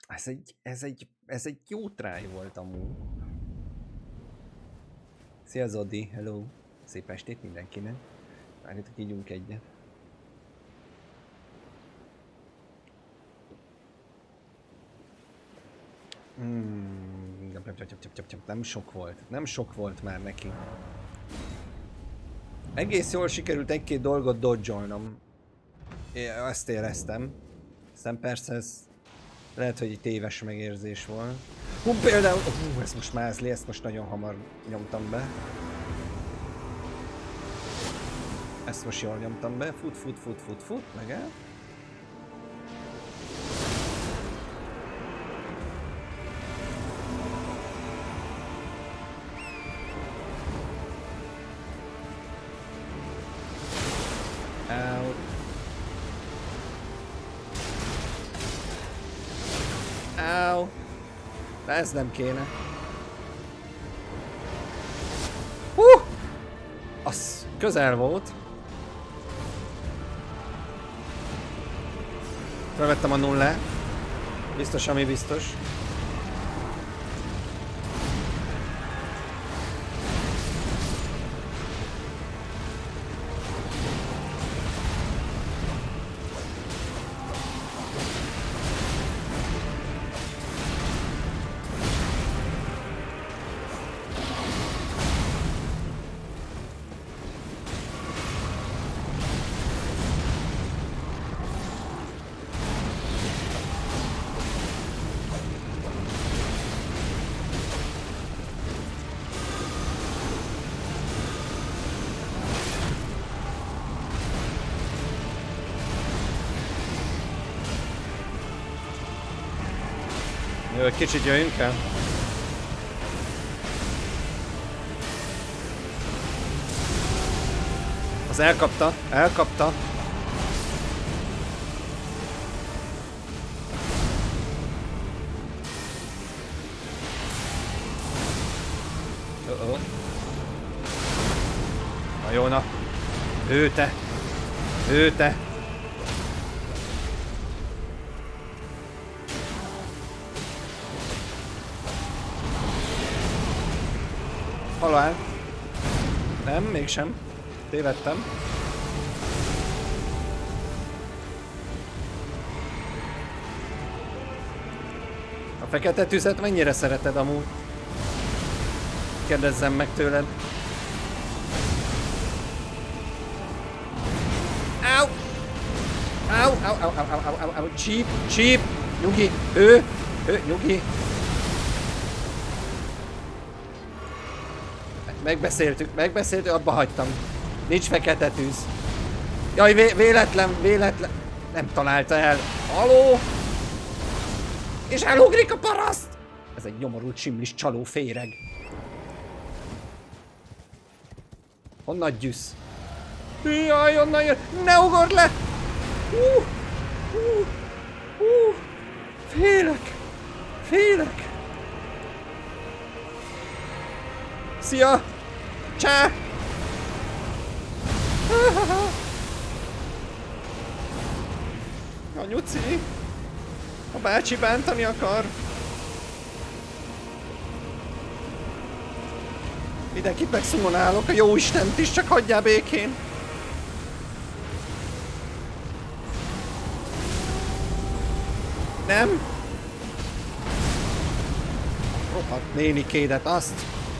Ez egy jó try volt amúgy. Szia Zodi, hello! Szép estét mindenkinek. Várjátok, ígyunk egyet. Nem sok volt. Nem sok volt már neki. Egész jól sikerült egy-két dolgot dodge-olnom. Azt éreztem. Aztán persze ez lehet, hogy egy téves megérzés volt. Például... ez most mázli, ezt most nagyon hamar nyomtam be. Ezt most jól nyomtam be. Fut, meg el. De ez nem kéne. Az közel volt. Felvettem a nullát. Biztos, ami biztos. Jó, egy kicsit jöjjünk el. Az elkapta, elkapta. Na jó, na. Ő te. Ő te. Halál. Nem, mégsem. Tévedtem. A fekete tüzet mennyire szereted amúgy? Kérdezzem meg tőled. Au! Au, au, au, au, au, au, au, csíp, csíp! Nyugi, nyugi! Megbeszéltük, abba hagytam. Nincs fekete tűz. Jaj, véletlen. Nem találta el. Haló? És elugrik a paraszt! Ez egy nyomorult simlis csaló féreg. Honnan gyűsz? Jaj, onnan jön! Ne ugorj le! Félek! Szia! Csá! A nyuci! A bácsi bántani akar! Mindenkit megszumonálok, a jóistent is, csak hagyjál békén! Nem? Rohadt nénikédet, azt!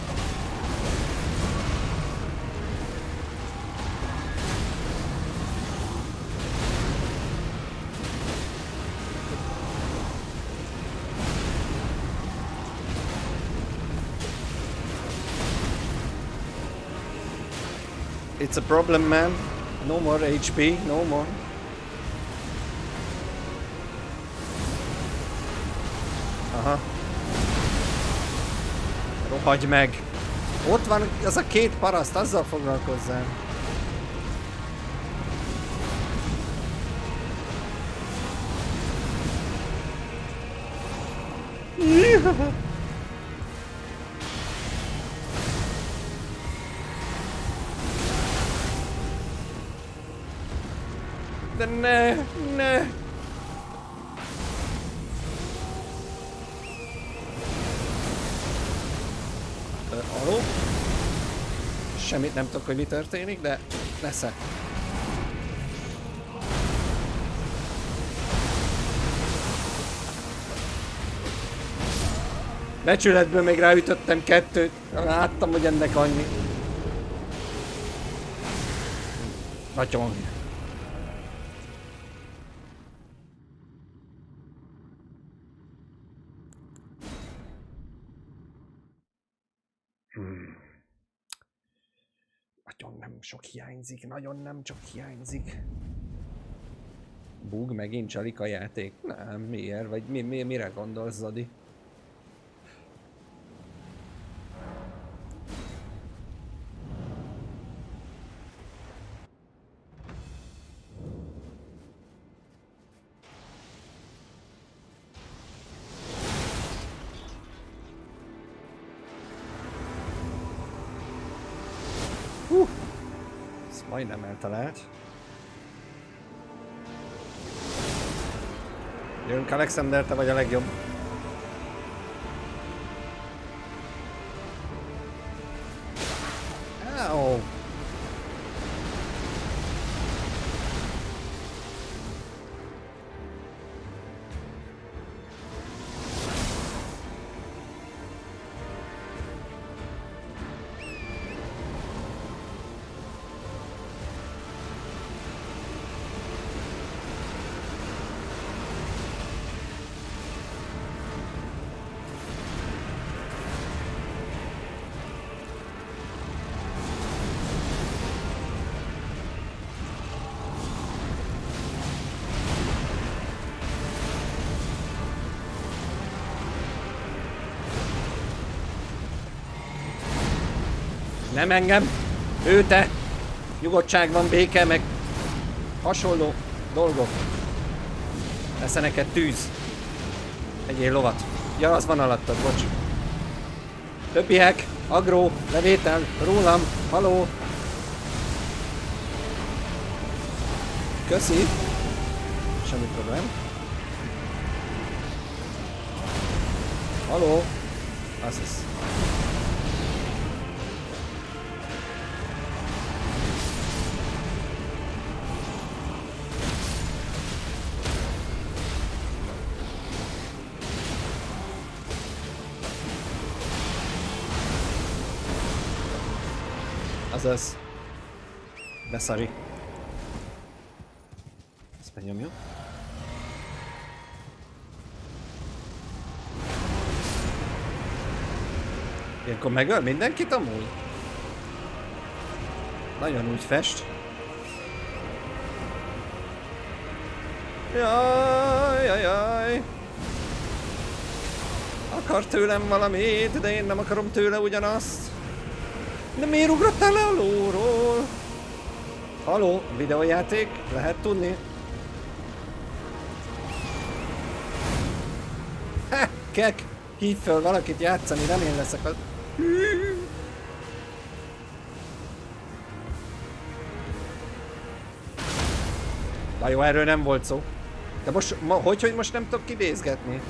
It's a problem, man. No more HP, no more. Aha. Rohagy meg. Ott van az a két paraszt, azzal foglalkozzál. De ne! Semmit nem tudok, hogy mi történik, de lesz-e. Becsületből még ráütöttem 2-t. Láttam, hogy ennek annyi. Nagyon. Nagyon nem sok hiányzik, nagyon nem csak hiányzik. Bug, megint csalik a játék? Nem, miért? Vagy mire gondolsz, Zodi? Majdnem eltalált. Jönk, Alexander, te vagy a legjobb. Ow. Nem engem, ő te! Nyugodtság van, béke, meg hasonló dolgok. Lesz neked tűz. Egyél lovat. Ja, az van alattad, bocs. Többiek, agró, levétel, rólam, haló. Köszi. Semmi problém. Haló. Azaz. Azaz. Beszari. Ezt megnyomjuk. Ilyenkor megöl mindenkit amúgy? Nagyon úgy fest. Jaj, jaj, jaj. Akar tőlem valamit, de én nem akarom tőle ugyanazt. De miért ugrottál le a lóról? Haló, videójáték? Lehet tudni? Ha, kek! Hívj föl valakit játszani, nem én leszek az... Na jó, erről nem volt szó. De most, hogy most nem tudok kidézgetni?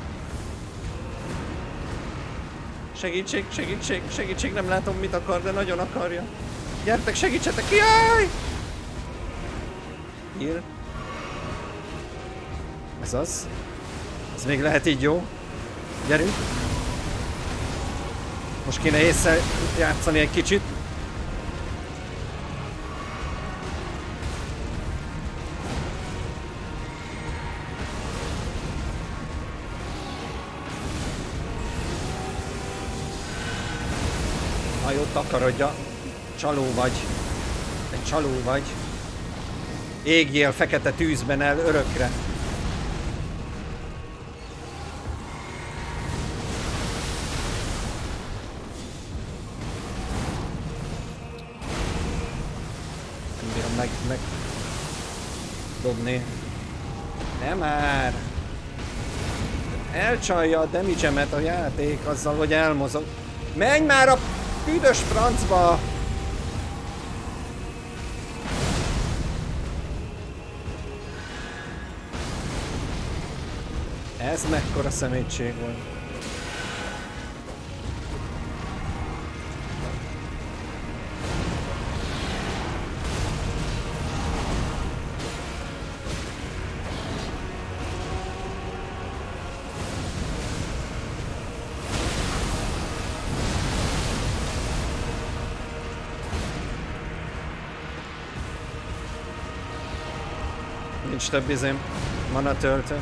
Segítség, segítség, segítség, nem látom mit akar, de nagyon akarja. Gyertek, segítsetek, jaj! Hír. Ez az. Ez még lehet így jó. Gyerünk. Most kéne észre játszani egy kicsit. Hajót takarodja. Csaló vagy. Egy csaló vagy. Égjél fekete tűzben el örökre. Nem bírom meg dobni. Nem már! Elcsalja a damage-emet a játék azzal, hogy elmozog. Menj már a büdös francba! Ez mekkora szemétség volt. Nincs több izém. Mana töltő.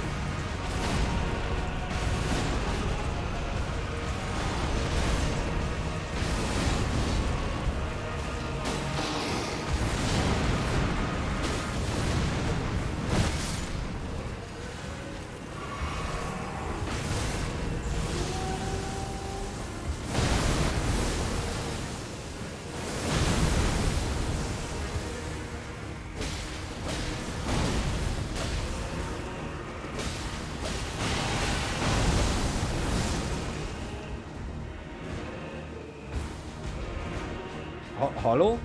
Haló?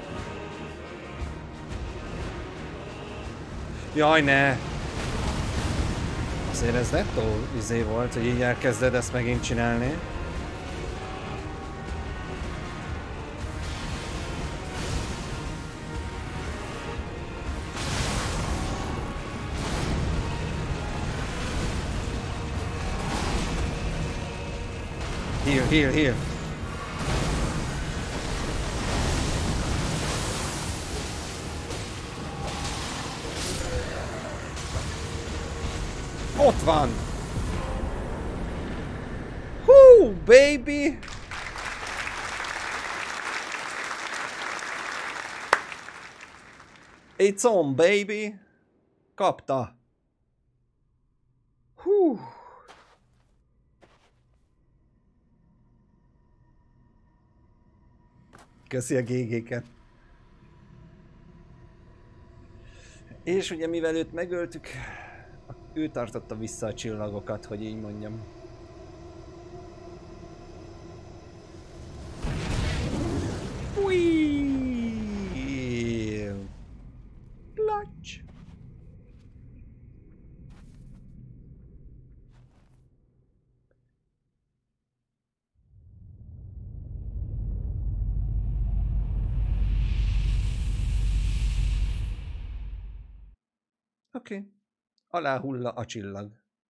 Jaj, ne! Azért ez nettó izé volt, hogy így elkezded ezt megint csinálni. Heal, heal, heal! Ott van! Hú, baby! It's on, baby! Kapta! Hú! Köszi a GG-ket! És ugye mivel őt megöltük, ő tartotta vissza a csillagokat, hogy így mondjam. Clutch. Oké. Okay. Aláhulla a csillag.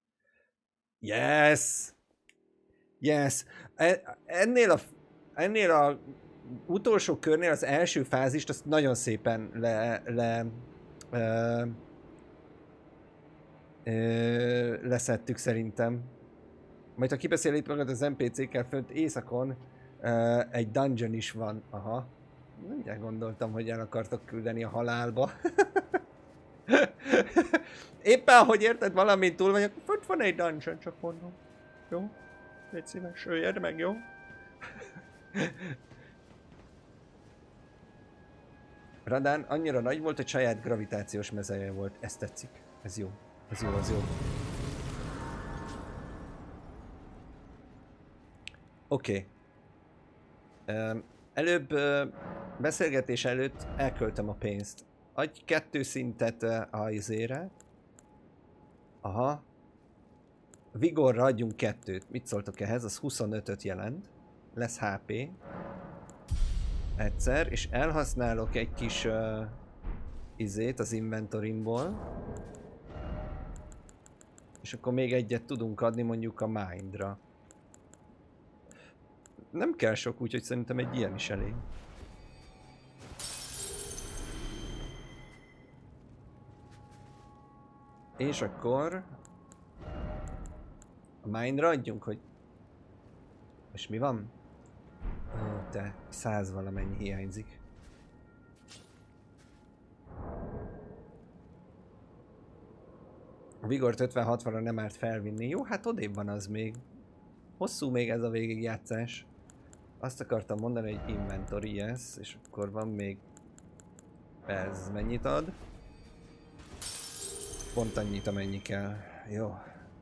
Yes! Yes! Ennél a utolsó körnél az első fázist azt nagyon szépen leszettük szerintem. Majd ha kibeszél itt magad az NPC-kkel fönt éjszakon, egy dungeon is van. Aha. Mindjárt gondoltam, hogy el akartok küldeni a halálba. Éppen, hogy érted, valamint túl vagyok, fönt van egy dungeon, csak mondom. Jó? Légy szíves, öljed meg, jó? Radán annyira nagy volt, hogy saját gravitációs mezeje volt. Ez tetszik. Ez jó. Ez jó, ez jó. Oké. Előbb beszélgetés előtt elköltem a pénzt. Adj 2 szintet a izére. Aha. Vigorra adjunk 2-t. Mit szóltok ehhez? Az 25-öt jelent. Lesz HP. Egyszer. És elhasználok egy kis izét az inventorimból. És akkor még egyet tudunk adni mondjuk a mindra. Nem kell sok, úgyhogy szerintem egy ilyen is elég. És akkor a mindra adjunk, hogy... És mi van? Ó, te, 100 valamennyi hiányzik. A Vigort 50-60-ra nem árt felvinni. Jó, hát odébb van az még. Hosszú még ez a végigjátszás. Azt akartam mondani, hogy inventory, yes, és akkor van még... Ez mennyit ad? Pont annyit, amennyi kell. Jó.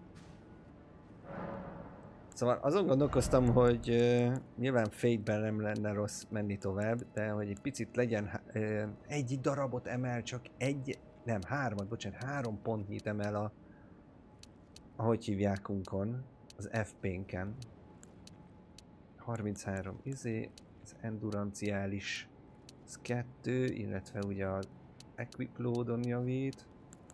Szóval azon gondolkoztam, hogy nyilván Fate-ben nem lenne rossz menni tovább, de hogy egy picit legyen egy darabot emel, csak egy... Nem, 3-at, bocsánat, 3 pontnyit emel a... Ahogy hívjákunkon, az FP-nken. 33 izé, az enduranciális az 2, illetve ugye az equip loadon javít.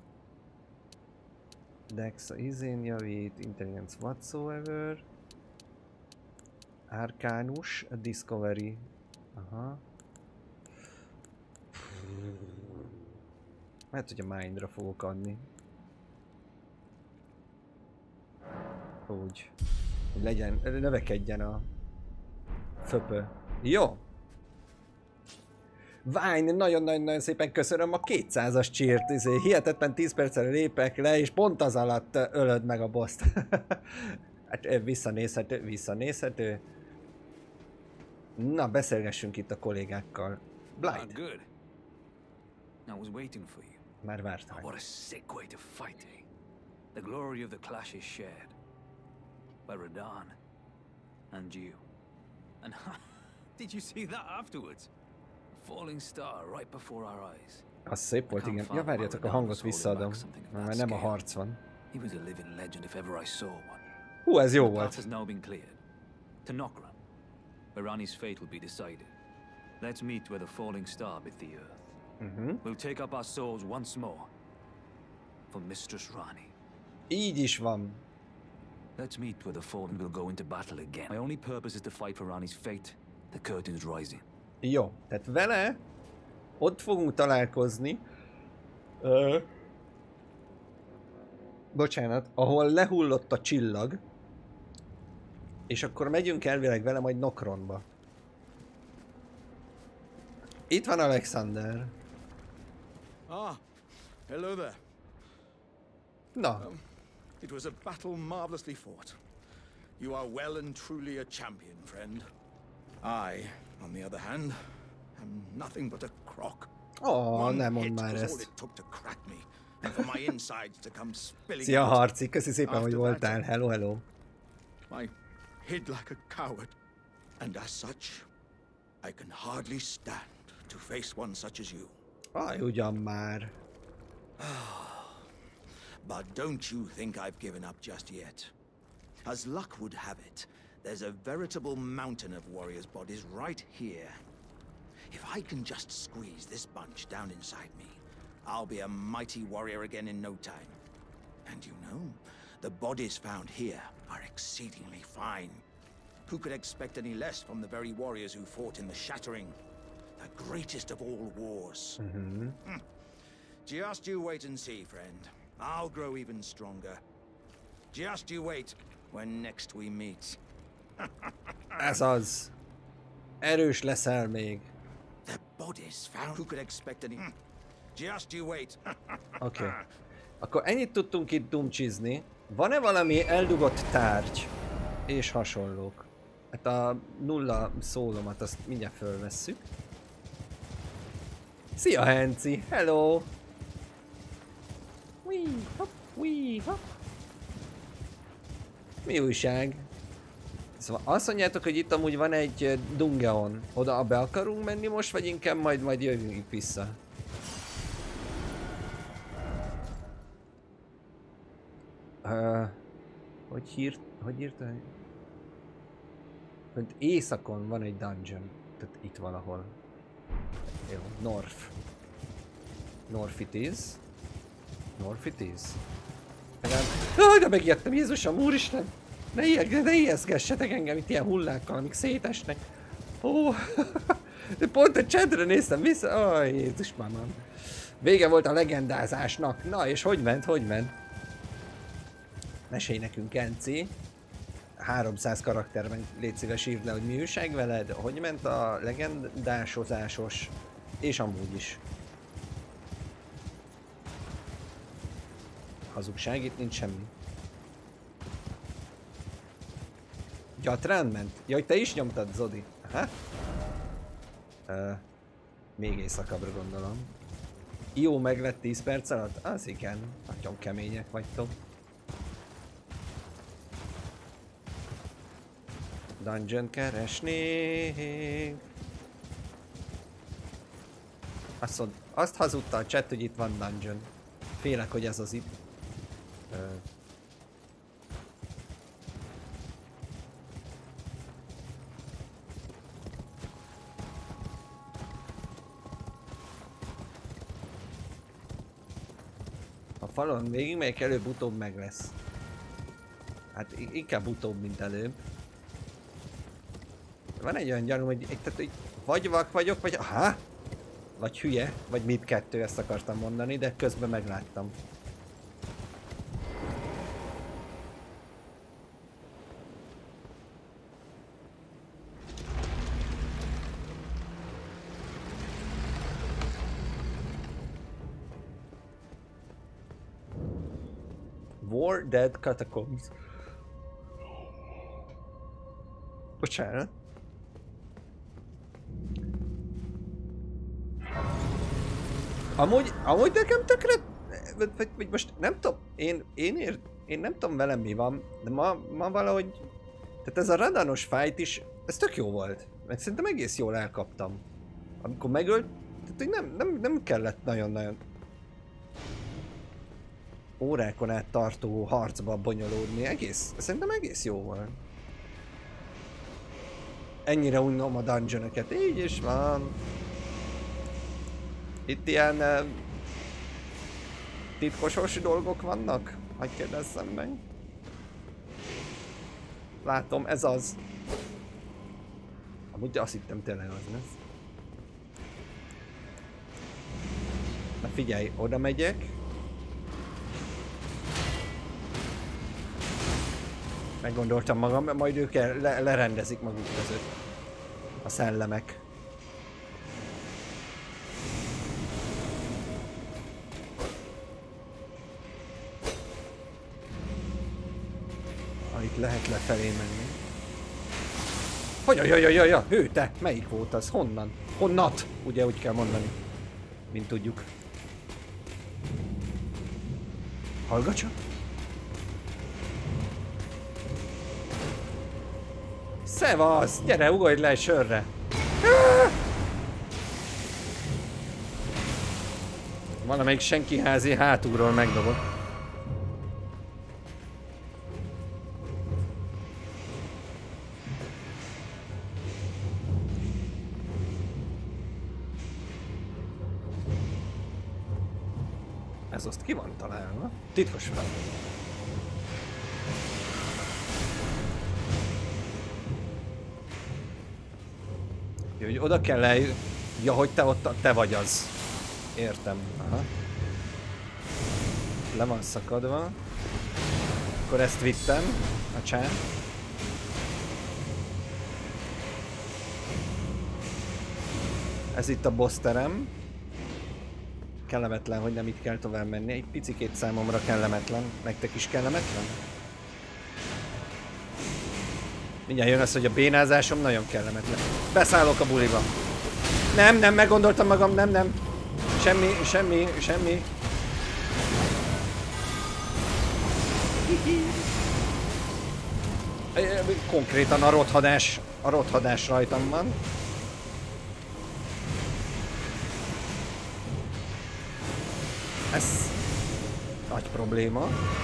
Dex a izén javít, intelligence whatsoever. Arkánus, a discovery. Aha. Lehet, hogy a mindra fogok adni. Úgy. Hogy legyen, növekedjen a föpö. Jó. Vine, nagyon-nagyon szépen köszönöm a 200-as cheert, hihetetlen 10 percre lépek le, és pont az alatt ölöd meg a boszt. Hát visszanézhető. Na, beszélgessünk itt a kollégákkal. Blight. Good. I was waiting for you. Már vártam. What a sick way to fight, eh? The glory of the clash is shared by Radahn and you. And did you see that afterwards? A falling star right before our eyes. Az szép volt, igen. Ja, várjatok, a hangot visszaadom. Mert nem a harc van. He was a living legend if ever I saw one. Hú, ez jó The path volt. has now been cleared. To Nokran, where Rani's fate will be decided. Let's meet where the falling star bit the earth. We'll take up our swords once more for Mistress Rani. Így is van. Let's meet where the fallen will go into battle again. My only purpose is to fight for Rani's fate. The curtain's rising. Jó, tehát vele ott fogunk találkozni. Bocsánat, ahol lehullott a csillag. És akkor megyünk elvileg vele majd Nokronba. Itt van Alexander. Ah, hello there. Na, It was a battle marvelously fought. You are well and truly a champion, friend. I, on the other hand, am nothing but a crock. ó, nem One mondd hit már was all ezt. it took to crack me, and for my insides to come spilling Szia out. Harci, köszi szépen, hogy voltál. Hello, hello. I hid like a coward, and as such, I can hardly stand to face one such as you. Aj, ugyan már. But don't you think I've given up just yet. As luck would have it, there's a veritable mountain of warriors' bodies right here. If I can just squeeze this bunch down inside me, I'll be a mighty warrior again in no time. And you know, the bodies found here are exceedingly fine. Who could expect any less from the very warriors who fought in the Shattering, the greatest of all wars? Just you wait and see, friend. I'll grow even stronger. Just you wait when next we meet. Ez az. Erős leszel még. The bodies found. Who could expect any? Just you wait. Oké. Akkor ennyit tudtunk itt dumcsizni. Van-e valami eldugott tárgy? És hasonlók. Hát a nulla szólomat azt mindjárt fölvesszük. Szia Henci! Hello! Wee, hop, wee, hop. Mi újság? Szóval azt mondjátok, hogy itt amúgy van egy Dungeon. Oda be akarunk menni most, vagy inkább majd jövünk vissza? Hogy írta? Hogy északon van egy dungeon. Tehát itt valahol. Jó, North. North it is. North it is. De megijedtem, Jézusom, úristen! Ne ijeszgessetek engem itt ilyen hullákkal, amik szétesnek. Ó, de pont a csetre néztem vissza. Ó, Jézus mamam. Vége volt a legendázásnak. Na, és hogy ment? Mesélj nekünk, Kenci. 300 karakterben légy szíves, írd le, hogy mi újság veled, hogy ment a legendásozásos, és amúgy is. Hazugság, itt nincs semmi. Gyatrán ment? Jaj, te is nyomtad, Zodi? Aha. Még éjszakabbra gondolom. Jó, megvett 10 perc alatt? Az igen, nagyon kemények vagytok. Dungeon keresnék. Azt hazudta a chat, hogy itt van dungeon. Félek, hogy ez az itt. A falon végigmegyek, előbb-utóbb meg lesz. Hát inkább utóbb, mint előbb. Van egy olyan gyanúm, hogy vagy vak vagyok, vagy... Aha! Vagy hülye, vagy mindkettő, ezt akartam mondani, de közben megláttam. War Dead Catacombs. Bocsánat. Amúgy nekem tökre... Vagy most nem tudom, én nem tudom velem mi van, de ma valahogy... Tehát ez a Radanos fight is, ez tök jó volt. Mert szerintem egész jól elkaptam. Amikor megölt, tehát nem kellett nagyon-nagyon órákon át tartó harcba bonyolódni, szerintem egész jó volt. Ennyire unnom a dungeonöket, így is van. Itt ilyen titkosos dolgok vannak? Hadd kérdezzem meg. Látom, ez az. Amúgy azt hittem tényleg az lesz. Na figyelj, oda megyek. Meggondoltam magam, majd ők lerendezik maguk között. A szellemek. Itt lehet lefelé menni. Hogyan, hű, te, melyik volt az? Honnan? Honnat? Ugye úgy kell mondani. Mint tudjuk. Hallgatsa? Szevasz! Gyere, ugorj le egy sörre! Valamelyik senki házi hátulról megdobott. Ez azt ki van találva? Titkos fel. Jó, hogy oda kell le... Ja, hogy te ott, te vagy az. Értem. Aha. Le van szakadva. Akkor ezt vittem. A csán. Ez itt a boss terem. Kellemetlen, hogy nem itt kell tovább menni. Egy picikét számomra kellemetlen. Nektek is kellemetlen? Mindjárt jön az, hogy a bénázásom nagyon kellemetlen. Beszállok a buliba. Nem, meggondoltam magam, nem. Semmi. Konkrétan a rothadás rajtam van. Ez nagy probléma.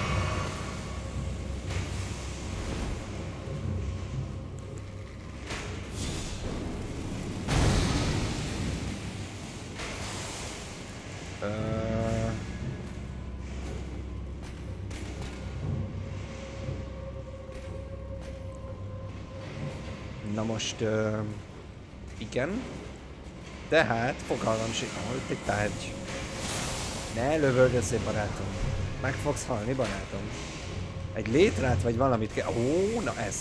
Na most, igen. Tehát fogalmam sincs, itt egy tárgy. Ne lövöldözzél, barátom. Meg fogsz halni, barátom. Egy létrát vagy valamit kell. Ó, na ez.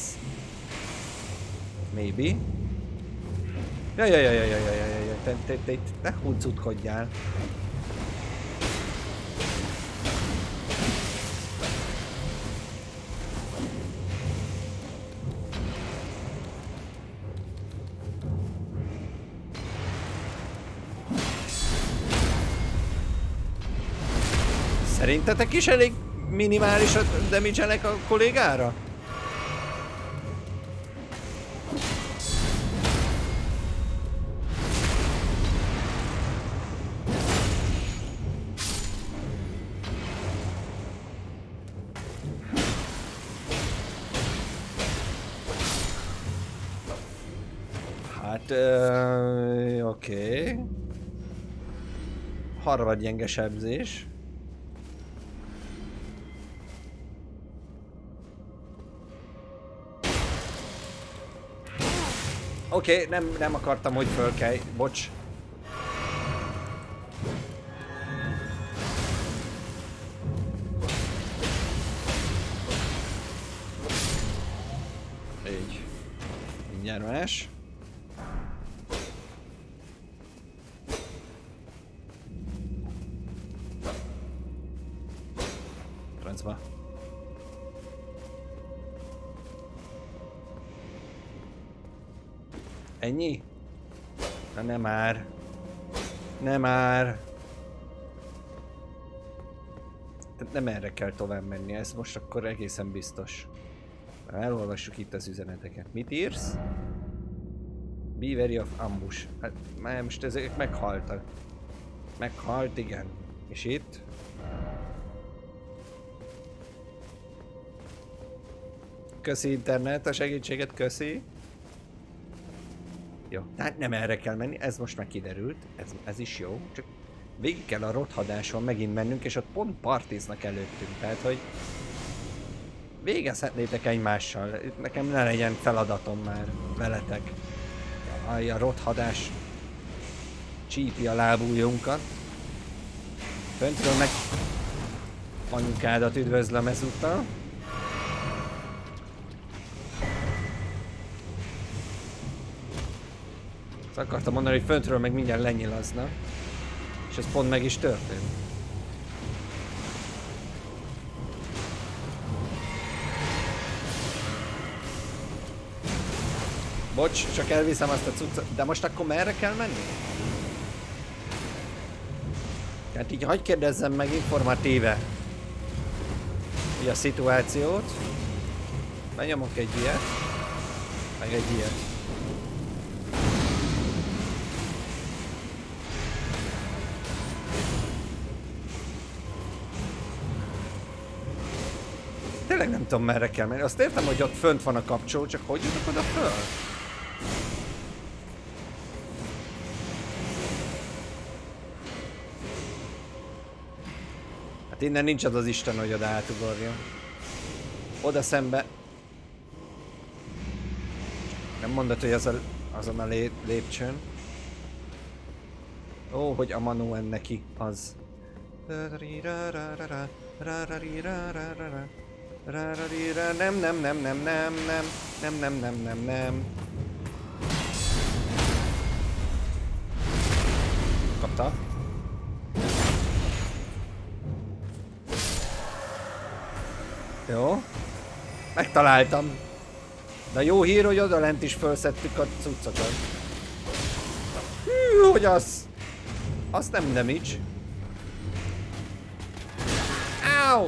Maybe. Jaj. Te ne huncutkodjál. Szerintetek is elég minimális a damage-elek a kollégára? Hát, oké. Harmadgyenge sebzés. Oké, nem akartam, hogy fölkelj. Bocs. Így. Mindjárt más. Francba. Ennyi? Na nem már. Nem már. Nem erre kell tovább menni, ez most akkor egészen biztos. Elolvassuk itt az üzeneteket. Mit írsz? Be wary of ambush. Hát már most ezek meghaltak. Meghalt, igen. És itt? Köszi internet, a segítséget, köszi. Jó, tehát nem erre kell menni, ez most már kiderült. Ez is jó, csak végig kell a rothadáson megint mennünk, és ott pont partiznak előttünk, tehát hogy végezhetnétek egymással, nekem ne legyen feladatom már veletek. A rothadás csípi a lábújunkat. Föntről meg anyukádat üdvözlöm ezúttal. Azt akartam mondani, hogy föntről meg mindjárt lenyilazna. És ez pont meg is történt. Bocs, csak elviszem azt a cuccot. De most akkor merre kell menni? Tehát így hagyj kérdezzem meg informatíve így a szituációt. Benyomok egy ilyet. Meg egy ilyet. Tényleg nem tudom merre kell menni. Azt értem, hogy ott fönt van a kapcsoló, csak hogy jutok oda föl? Hát innen nincs az az Isten, hogy oda átugorjon. Oda szembe... Nem mondod, hogy azon a lépcsőn. Ó, hogy a Manuen neki az. Nem. Kapta. Jó. Megtaláltam. De jó hír, hogy odalent is felszettük a cuccokat. Hű, hogy az... Az nem damage. Áú!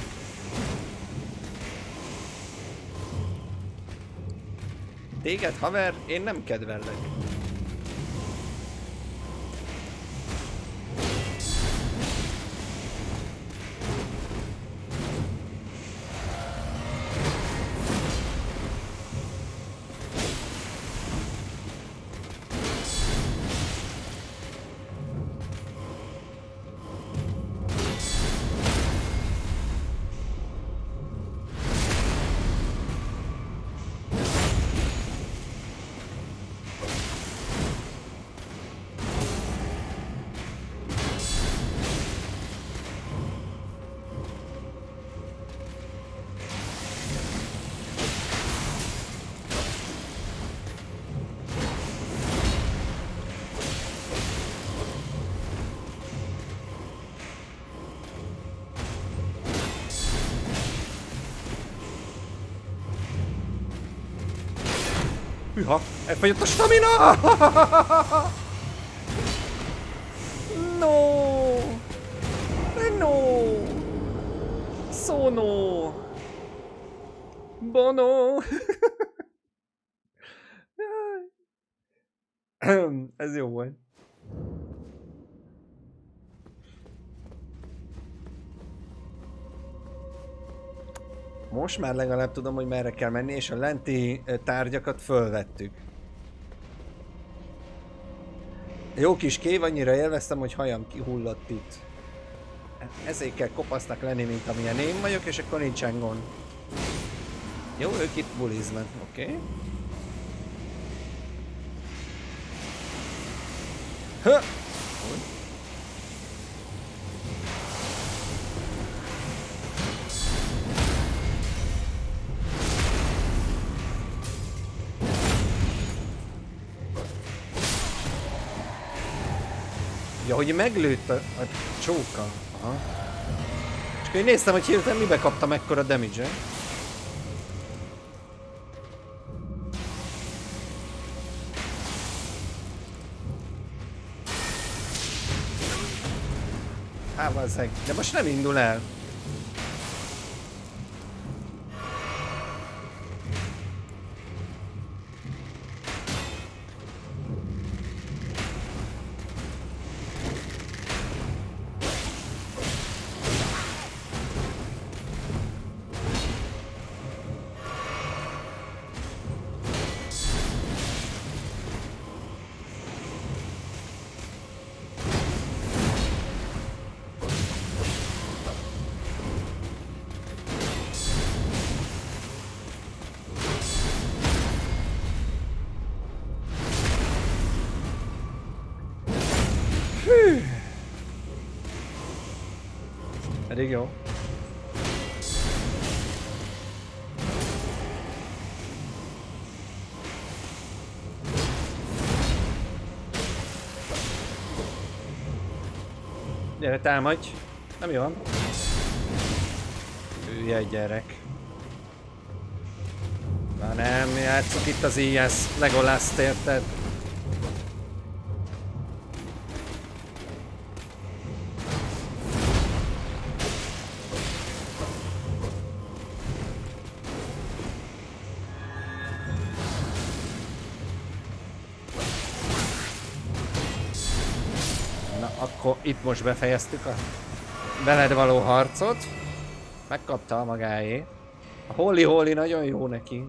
Téged, haver, én nem kedvellek. Hűha, elfogyott a stamina! No! No! Sono! Bono! Ez jó volt. Most már legalább tudom, hogy merre kell menni, és a lenti tárgyakat fölvettük. Jó kis kév, annyira élveztem, hogy hajam kihullott itt. Ezért kell kopasznak lenni, mint amilyen én vagyok, és akkor nincsen gond. Jó, ők itt buliznak, oké. Okay. Ja, hogy meglőtt a csóka. Aha. És akkor én néztem, hogy hirtelen mibe kaptam ekkora damage-et. Valószínűleg. De most nem indul el. Elég jó. Gyere, támadj! Nem jó van. Hülye gyerek. Már nem játszok itt az IS Legolaszt, érted? Akkor itt most befejeztük a veled való harcot. Megkapta a magáé. A Holy nagyon jó neki.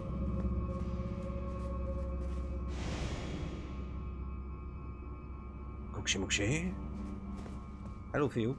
Kuksi muksi. Hello fiúk.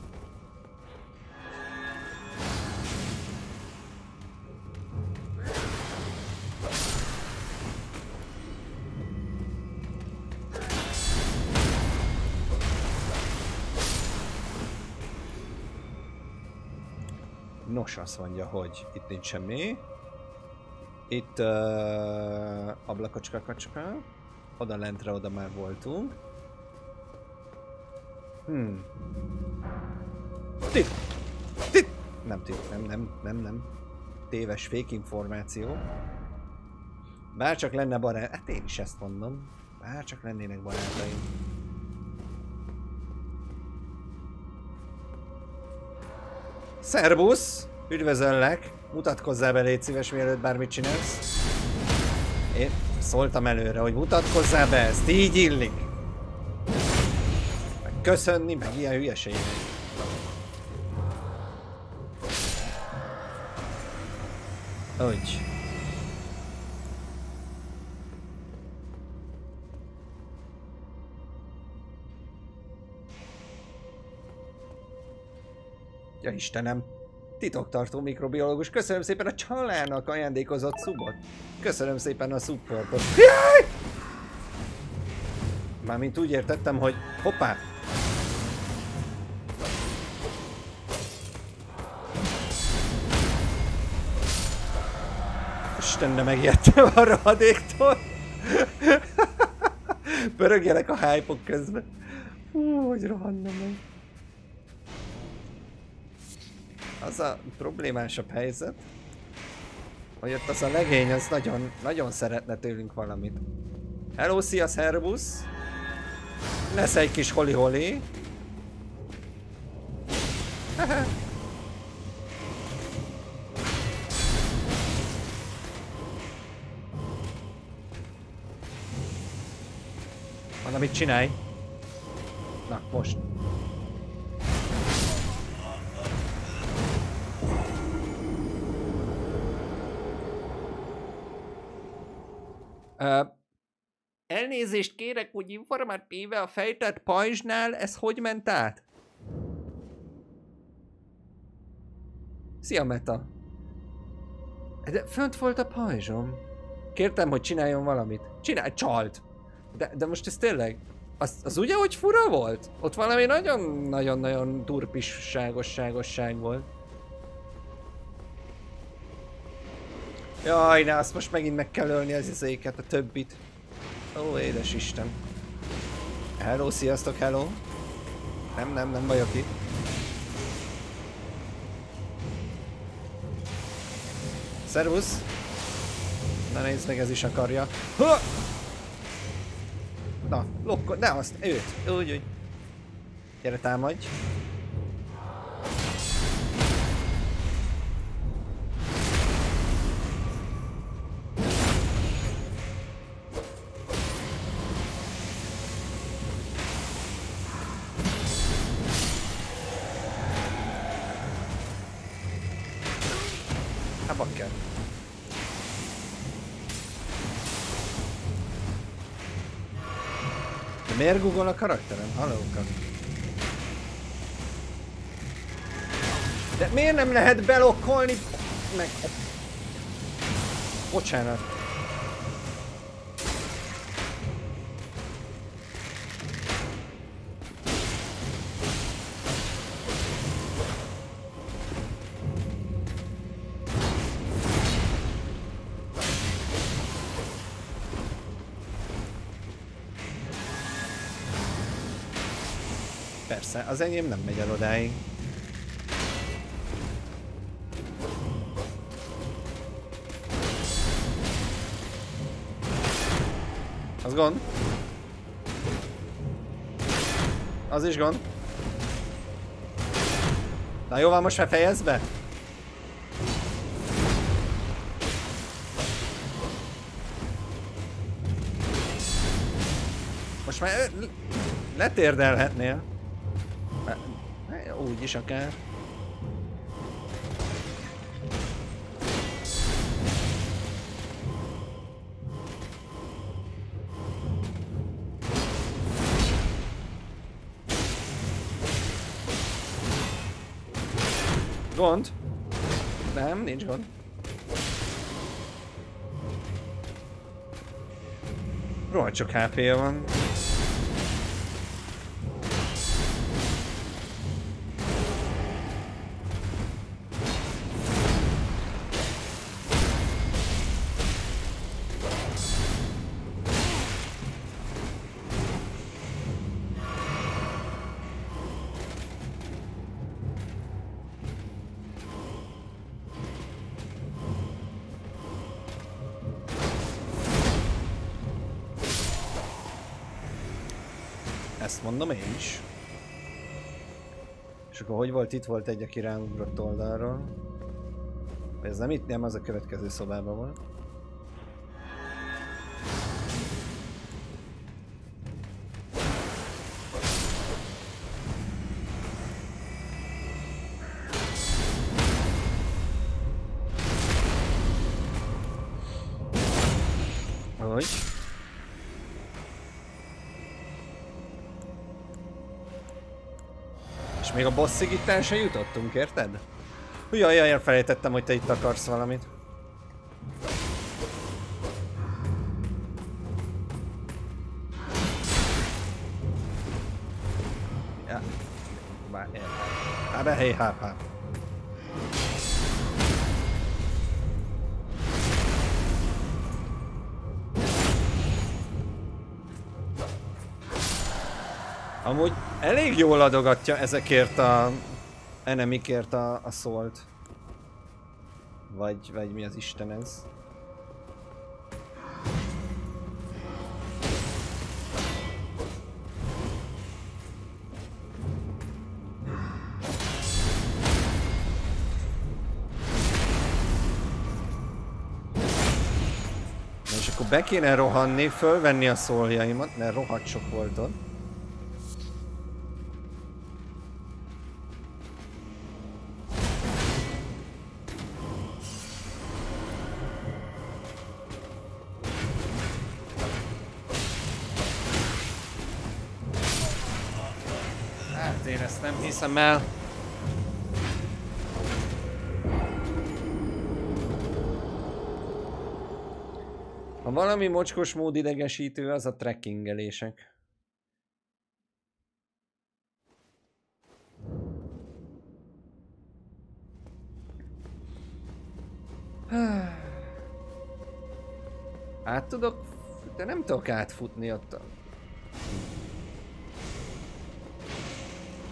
Nos, azt mondja, hogy itt nincs semmi. Itt ablakocska-kacska. Oda lentre, oda már voltunk. Nem. Téves fake információ. Bárcsak lenne barát... Hát én is ezt mondom. Bárcsak lennének barátaim. Szerbusz! Üdvözöllek! Mutatkozzál be, légy szíves, mielőtt bármit csinálsz. Én szóltam előre, hogy mutatkozzál be, ezt így illik. Meg köszönni, meg ilyen hülyeségek. Úgy. Ja Istenem! Titoktartó mikrobiológus, köszönöm szépen a családnak ajándékozott szubot. Köszönöm szépen a supportot. Jaj! Mármint úgy értettem, hogy hoppá! Istenre megijedtem a rohadéktól. Pörögjenek a hype-ok közben. Hú, hogy rohanna meg. Az a problémásabb helyzet, hogy ott az a legény, az nagyon szeretne tőlünk valamit. Hello, szia, szervusz! Lesz egy kis holi-holi. Valamit csinálj. Na, most. Elnézést kérek, hogy informatíve a fejtett pajzsnál, ez hogy ment át? Szia, Meta. De fönt volt a pajzsom. Kértem, hogy csináljon valamit. Csinálj, csalt. De most ez tényleg... Az ugye, hogy fura volt? Ott valami nagyon turpisságosság volt. Jaj, ne, azt most megint meg kell ölni az izéket, a többit. Ó, édes Isten. Hello, sziasztok, hello. Nem vagyok itt. Szervusz! Na nézd meg, ez is akarja. Ha! Na, lokkol, ne azt, őt, úgy. Gyere, támadj. Hát bakker. De miért Google a karakterem? Hallókat. De miért nem lehet belokkolni? Meg... Bocsánat. Persze, az enyém nem megy el odáig. Az gond. Az is gond. Na jó van, most már fejezd be. Most már letérdelhetnél. Úgy is akár. Gond? Nem, nincs gond. Rohadt sok HP-ja van. Ezt mondom én is. És akkor hogy volt? Itt volt egy, aki ráugrott oldalról. Ez nem itt, nem, az a következő szobában volt. Hogy? És még a bosszig itt el se jutottunk, érted? Jaj, elfelejtettem, hogy te itt akarsz valamit. Ja. Bár értem. Hé, hát. Amúgy elég jól adogatja ezekért a enemikért a szólt. Vagy mi az Isten ez? Na és akkor be kéne rohanni, fölvenni a szóljaimat, mert rohadt sok volt ott. Nem hiszem el. Ha valami mocskos mód idegesítő, az a trekkingelések. Át tudok, de nem tudok átfutni ott.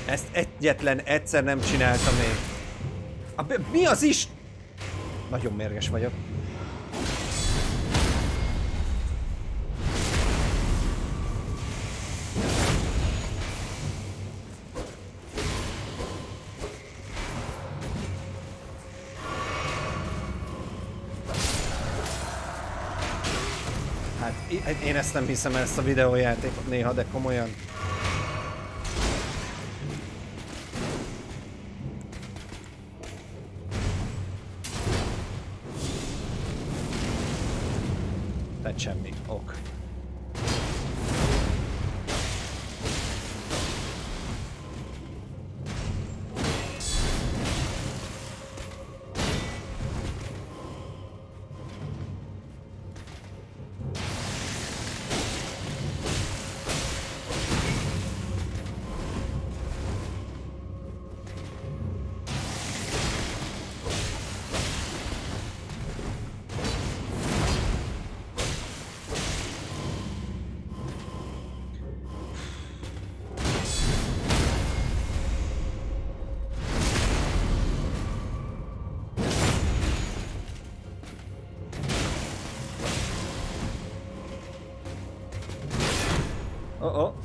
Ezt egyetlen egyszer nem csináltam még. Mi az is? Nagyon mérges vagyok. Hát én ezt nem hiszem, ezt a videójátékot néha, de komolyan. Tehát semmi, ok. Oh.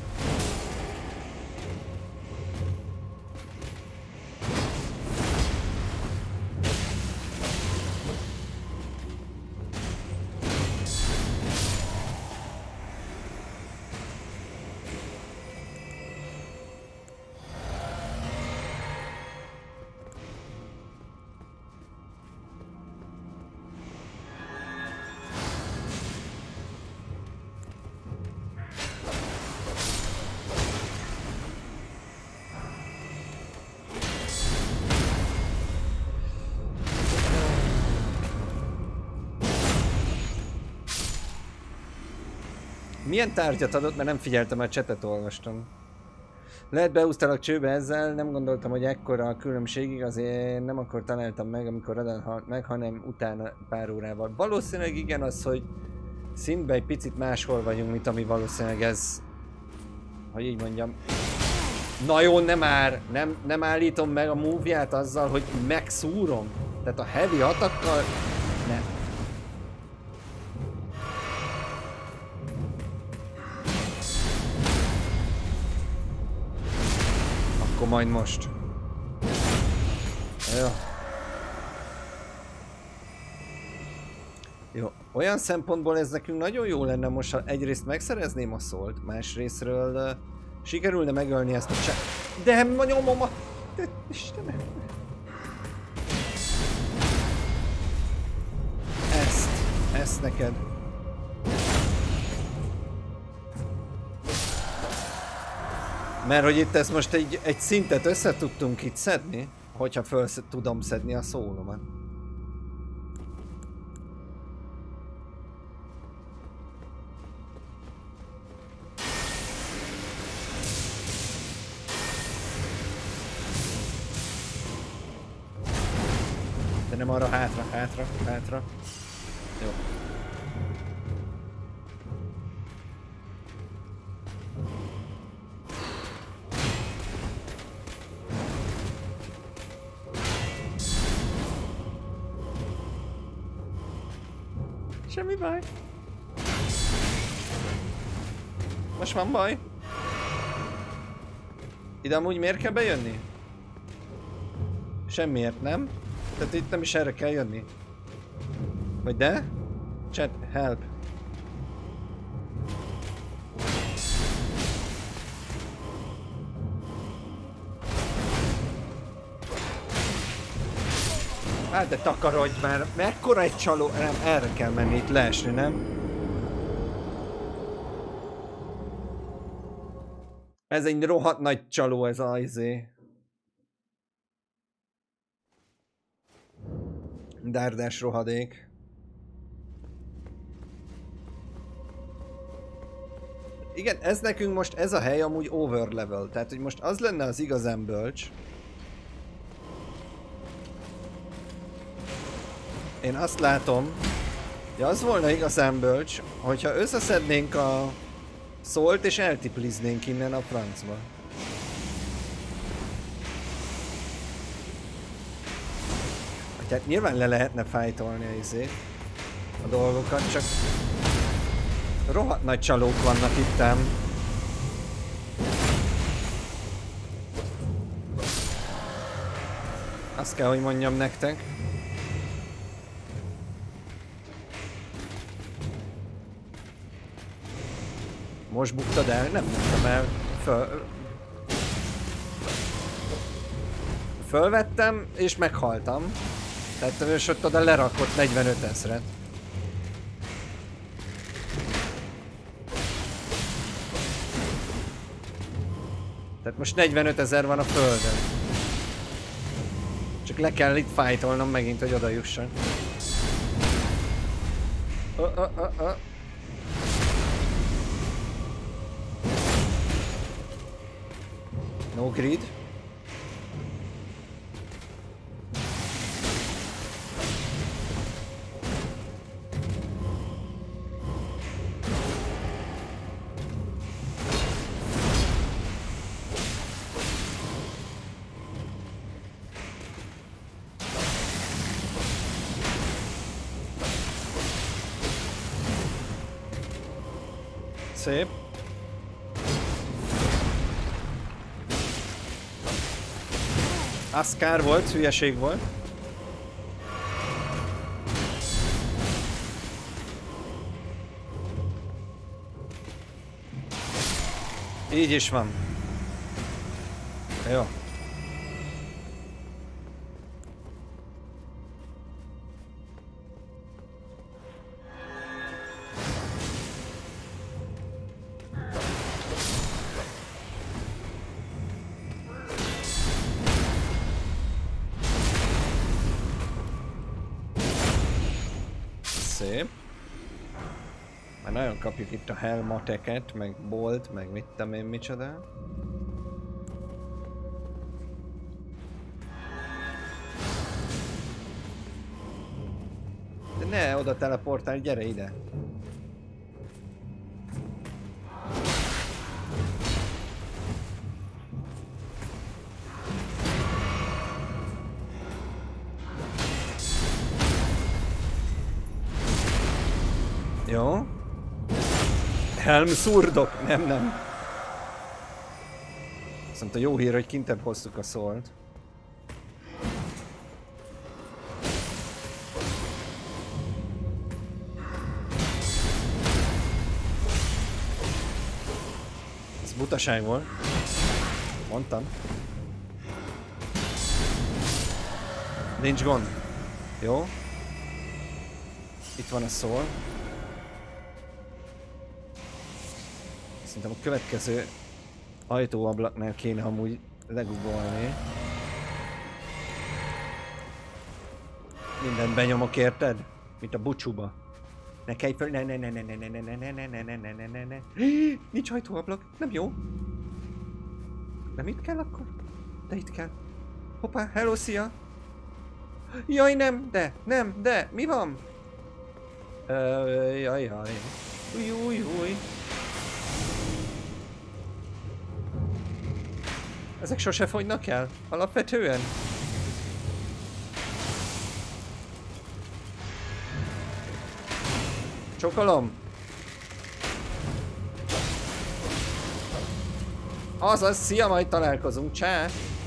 Milyen tárgyat adott, mert nem figyeltem, a chatet olvastam. Lehet beúztalak csőbe ezzel, nem gondoltam, hogy ekkora a különbség, azért nem akkor találtam meg, amikor Radahn halt meg, hanem utána pár órával. Valószínűleg igen az, hogy szintben egy picit máshol vagyunk, mint ami valószínűleg ez, hogy így mondjam. Na jó, nem állítom meg a move-ját azzal, hogy megszúrom. Tehát a heavy attackkal nem. Akkor majd most. Jó. Jó. Olyan szempontból ez nekünk nagyon jó lenne most, ha egyrészt megszerezném a szólt, másrésztről sikerülne megölni ezt a De nyomom a... Istenem. Ezt neked. Mert hogy itt ezt most egy szintet össze tudtunk itt szedni, hogyha föl tudom szedni a szólomat. De nem arra hátra. Jó. Semmi baj. Most van baj. Ide amúgy miért kell bejönni? Semmiért, nem? Tehát itt nem is erre kell jönni. Vagy de? Chat, help. Hát de takarodj már, mekkora egy csaló, nem, erre kell menni itt leesni, nem? Ez egy rohadt nagy csaló ez a izé. Dárdás rohadék. Igen, ez nekünk most, ez a hely amúgy overlevel, tehát hogy most az lenne az igazán bölcs. Én azt látom, hogy az volna igazán bölcs, hogyha összeszednénk a szólt és eltipliznénk innen a francba. Tehát nyilván le lehetne fájtolni a dolgokat, csak rohadt nagy csalók vannak ittem. Azt kell, hogy mondjam nektek. Most buktad el? Nem buktam el. Fölvettem és meghaltam. Tehát és ott oda lerakott 45 000-et. Tehát most 45 000 van a földön. Csak le kell itt fájtolnom megint, hogy oda jusson. No grid. Szép. Az kár volt, hülyeség volt. Így is van. Jó. Szép. Már nagyon kapjuk itt a helmateket, meg bolt, meg mit tudom én micsoda. De ne oda teleportálj, gyere ide. Jó. Helm szurdok. Nem. Azt mondta, jó hír, hogy kintebb hoztuk a szólt. Ez butaság volt. Mondtam. Nincs gond. Jó. Itt van a szól. Szerintem a következő ajtóablaknál kéne amúgy legugolni. Mindent benyomok, érted? Mint a bucsuba. Ne kelj föl, ne. Nincs ajtóablak, nem jó. Nem itt kell akkor? De itt kell. Hoppá, hello, szia! Jaj, nem, de, mi van? Jaj. Új. Ezek sose fogynak el? Alapvetően? Csokolom! Azaz, szia, majd találkozunk, csá!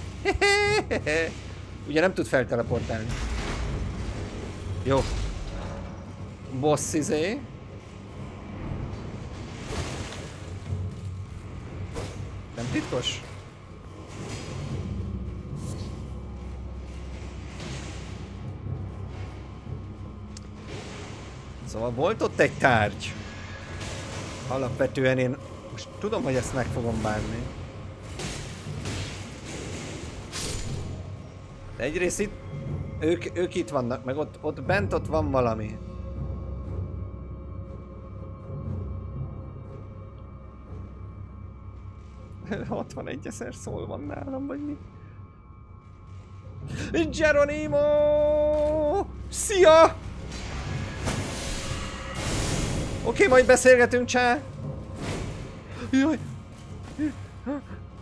Ugye nem tud felteleportálni. Jó. Boss izé. Nem titkos? Szóval volt ott egy tárgy. Alapvetően én most tudom, hogy ezt meg fogom bánni. De egyrészt itt... Ők itt vannak, meg ott bent ott van valami. Ott van 1000 szól van nálam, vagy mi? Geronimo! Szia! Oké, majd beszélgetünk, csá! Jaj!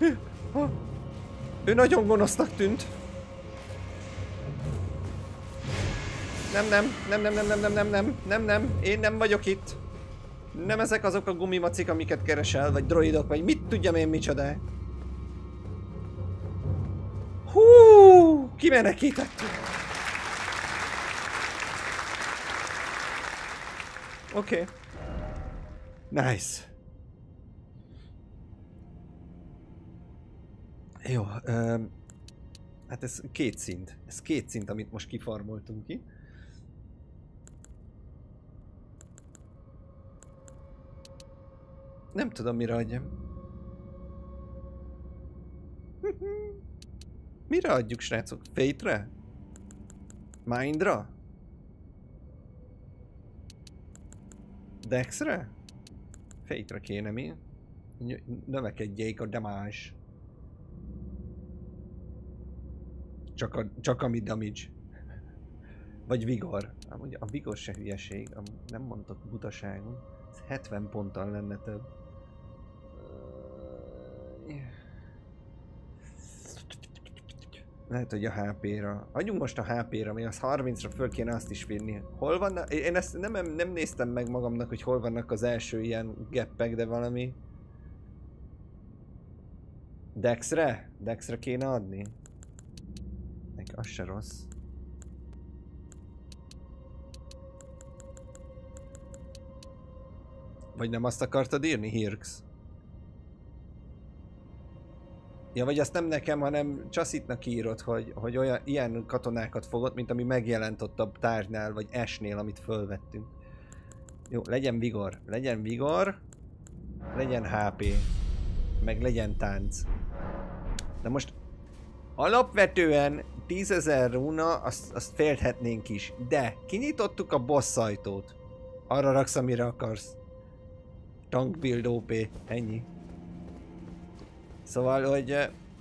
Ő nagyon gonosznak tűnt. Nem. Én nem vagyok itt. Nem ezek azok a gumimacik, amiket keresel, vagy droidok, vagy mit tudjam én micsoda. Hú, kimenekítettük. Oké. Nice. Jó, hát ez két szint. Ez két szint, amit most kifarmoltunk ki. Nem tudom, mire adjam. Mire adjuk, srácok? Fate-re? Mindra? Dexre? Fate-re kéne mi? Növekedjék a damage. Csak ami damage. Vagy vigor. Amúgy a vigor se hülyeség, nem mondtok butaságon. Ez 70 ponttal lenne több. Lehet, hogy a HP-ra. Adjunk most a HP-ra, még az 30-ra föl kéne azt is vinni. Hol vannak? Én ezt nem néztem meg magamnak, hogy hol vannak az első ilyen geppek, de valami... Dexre? Dexre kéne adni? Az se rossz. Vagy nem azt akartad írni, Hirx? Ja, vagy azt nem nekem, hanem Chassitnak írod, hogy olyan, ilyen katonákat fogott, mint ami megjelent ott a tárgynál, vagy esnél, amit fölvettünk. Jó, legyen vigor, legyen HP, meg legyen tánc. De most alapvetően 10.000 runa, azt félthetnénk is, de kinyitottuk a boss ajtót. Arra raksz, amire akarsz. Tank build OP, ennyi. Szóval, hogy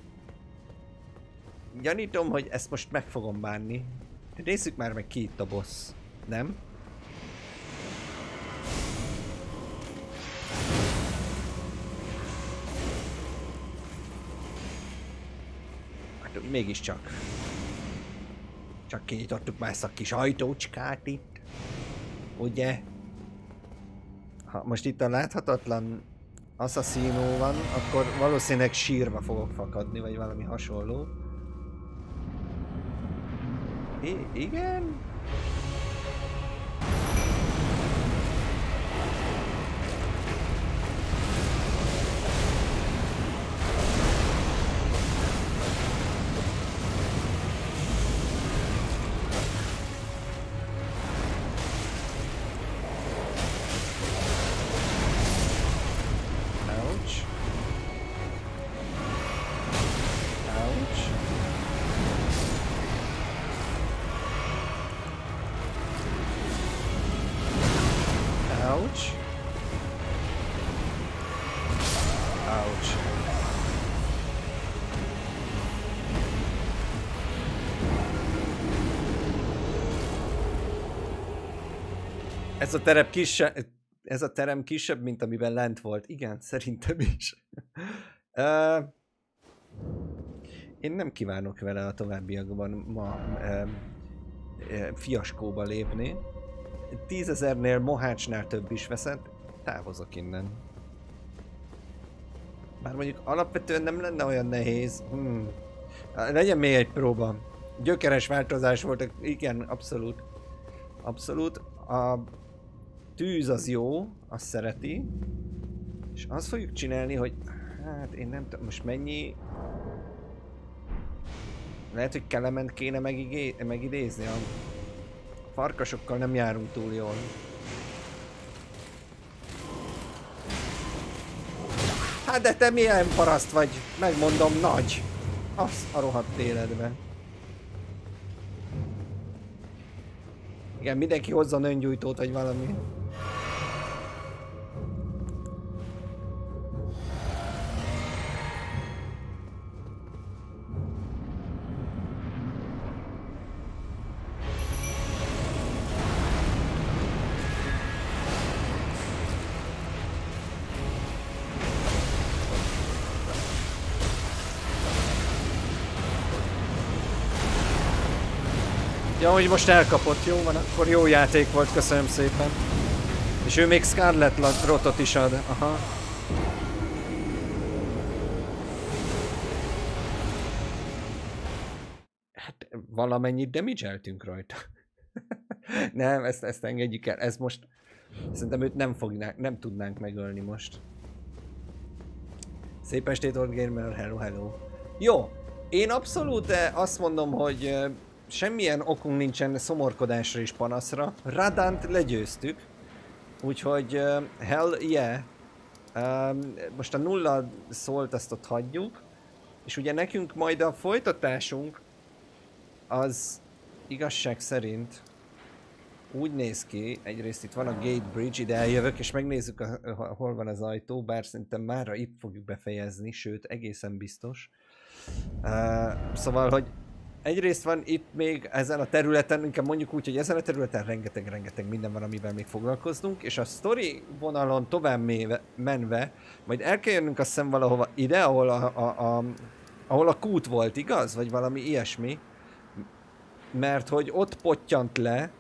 gyanítom, hogy ezt most meg fogom bánni. Nézzük már meg, ki itt a boss, nem? Hát mégiscsak. Csak kinyitottuk már ezt a kis ajtócskát itt. Ugye? Ha most itt a láthatatlan Assassino van, akkor valószínűleg sírva fogok fakadni, vagy valami hasonló. Igen? Ez a terem kisebb, mint amiben lent volt. Igen, szerintem is. Én nem kívánok vele a továbbiakban ma fiaskóba lépni. 10.000-nél Mohácsnál több is veszed, távozok innen. Bár mondjuk alapvetően nem lenne olyan nehéz. Legyen még egy próba. Gyökeres változás volt, igen, abszolút. Abszolút. A tűz az jó, azt szereti. És azt fogjuk csinálni, hogy... Hát én nem tudom, most mennyi... Lehet, hogy Kelement kéne megidézni. A farkasokkal nem járunk túl jól. Hát de te milyen paraszt vagy? Megmondom, nagy! Az a rohadt életbe. Igen, mindenki hozzon öngyújtót, vagy valami. Ja, hogy most elkapott, jó van, akkor jó játék volt, köszönöm szépen. És ő még Scarlet Rotot is ad, aha. Hát valamennyit damage-eltünk rajta. Nem, ezt engedjük el, ez most... Szerintem őt nem tudnánk megölni most. Szép estét, Old Gamer, hello, hello. Jó, én abszolút azt mondom, hogy semmilyen okunk nincsen szomorkodásra és panaszra. Radant legyőztük. Úgyhogy hell yeah. Most a 0 szólt, azt ott hagyjuk. És ugye nekünk majd a folytatásunk az igazság szerint úgy néz ki, egyrészt itt van a Gate Bridge, ide eljövök és megnézzük hol van az ajtó, bár szerintem mára itt fogjuk befejezni, sőt egészen biztos. Szóval, hogy egyrészt van itt még ezen a területen, inkább mondjuk úgy, hogy ezen a területen rengeteg minden van, amivel még foglalkoznunk, és a story vonalon tovább menve, majd el kell jönnünk azt hiszem valahova ide, ahol a kút volt, igaz? Vagy valami ilyesmi. Mert hogy ott pottyant le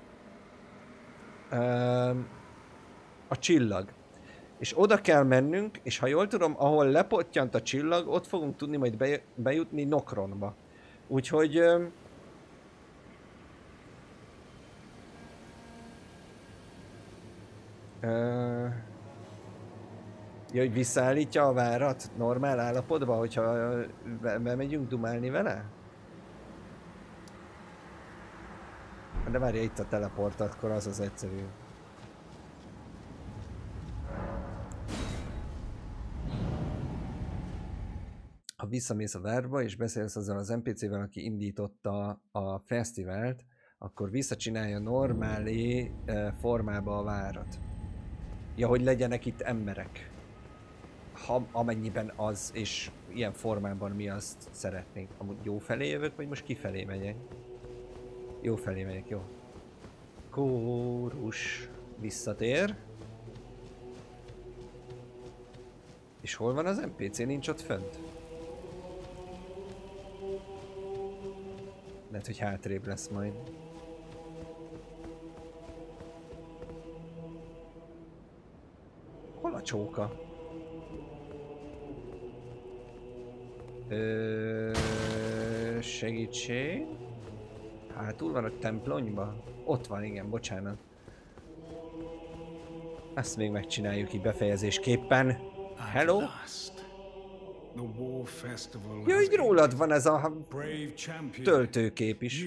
a csillag. És oda kell mennünk, és ha jól tudom, ahol lepottyant a csillag, ott fogunk tudni majd bejutni Nokronba. Úgyhogy... ja, hogy visszaállítja a várat normál állapotba, hogyha bemegyünk dumálni vele? De várja, itt a teleport, akkor az az egyszerű. Ha visszamész a várba és beszélsz azzal az NPC-vel, aki indította a fesztivált, akkor visszacsinálja normális formába a várat. Ja, hogy legyenek itt emberek. Amennyiben az, és ilyen formában mi azt szeretnénk. Amúgy jó felé jövök, vagy most kifelé megyek? Jó felé megyek, jó. Kórus visszatér. És hol van az NPC? Nincs ott fönt? Lehet, hogy hátrébb lesz majd. Hol a csóka? Segítség. Hátul van a templomba? Ott van, igen, bocsánat. Ezt még megcsináljuk így befejezésképpen. Hello? Ja, így rólad van ez a töltőkép is.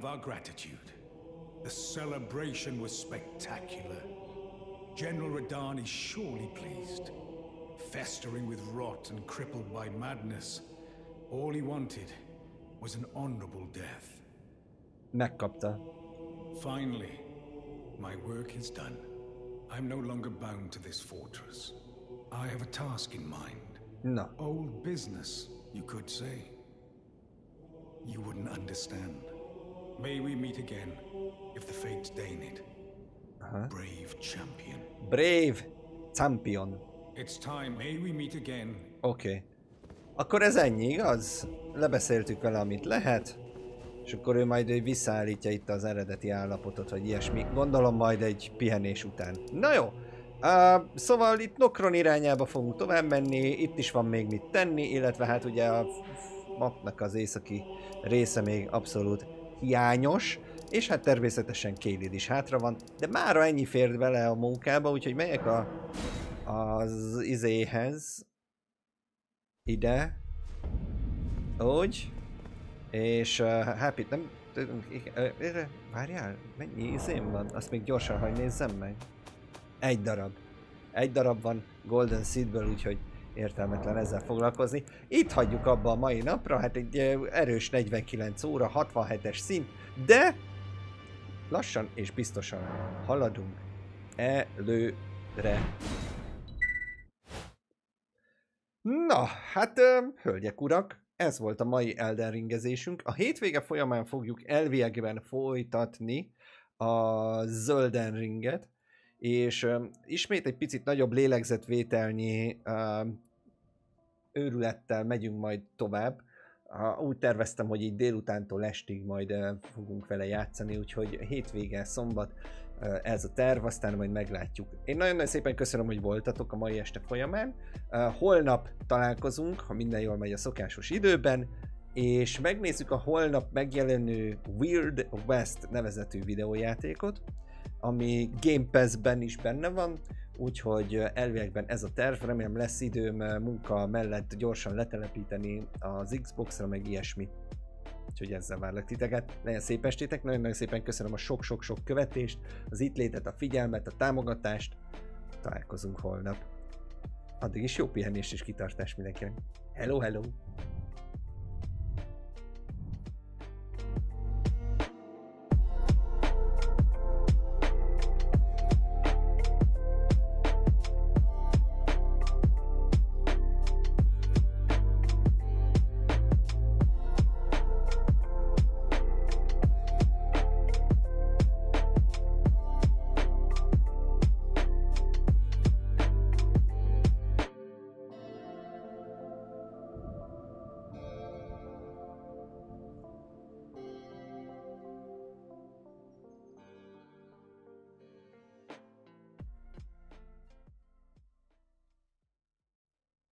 The celebration was spectacular. General Radahn is surely pleased. Festering with rot and crippled by madness, all he wanted was an honorable death. Megkapta. Finally, my work is done. I'm no longer bound to this fortress. I have a task in mind. No. Old business, you could say. You wouldn't understand. May we meet again, if the fates deign it. Brave champion. Brave champion. It's time. May we meet again. Oké. Akkor ez ennyi, igaz? Lebeszéltük vele, amit lehet. És akkor ő majd visszaállítja itt az eredeti állapotot, vagy ilyesmi. Gondolom majd egy pihenés után. Na jó. Szóval itt Nokron irányába fogunk tovább menni. Itt is van még mit tenni, illetve hát ugye a mapnak az északi része még abszolút hiányos. És hát természetesen Kaelid is hátra van. De mára ennyi fért bele a munkába, úgyhogy megyek az izéhez. Ide. Úgy. És hát itt nem tudunk... Várjál, mennyi izém van? Azt még gyorsan hagy nézzem meg. Egy darab. Egy darab van Golden Seedből, úgyhogy értelmetlen ezzel foglalkozni. Itt hagyjuk abba a mai napra, hát egy erős 49 óra, 67-es szint, de lassan és biztosan haladunk előre. Na, hát hölgyek, urak, ez volt a mai Elden Ringezésünk. A hétvége folyamán fogjuk elviekben folytatni a Zölden Ringet, és ismét egy picit nagyobb lélegzetvételnyi őrülettel megyünk majd tovább. Úgy terveztem, hogy így délutántól estig majd fogunk vele játszani, úgyhogy hétvége, szombat ez a terv, aztán majd meglátjuk. Én nagyon-nagyon szépen köszönöm, hogy voltatok a mai este folyamán. Holnap találkozunk, ha minden jól megy a szokásos időben, és megnézzük a holnap megjelenő Weird West nevezetű videójátékot, ami Game Pass-ben is benne van, úgyhogy elviekben ez a terv, remélem lesz időm munka mellett gyorsan letelepíteni az Xbox-ra, meg ilyesmi. Úgyhogy ezzel várlak titeket. Nagyon szép estétek, nagyon-nagyon szépen köszönöm a sok-sok-sok követést, az itt létet, a figyelmet, a támogatást. Találkozunk holnap. Addig is jó pihenést és kitartást mindenkinek. Hello, hello!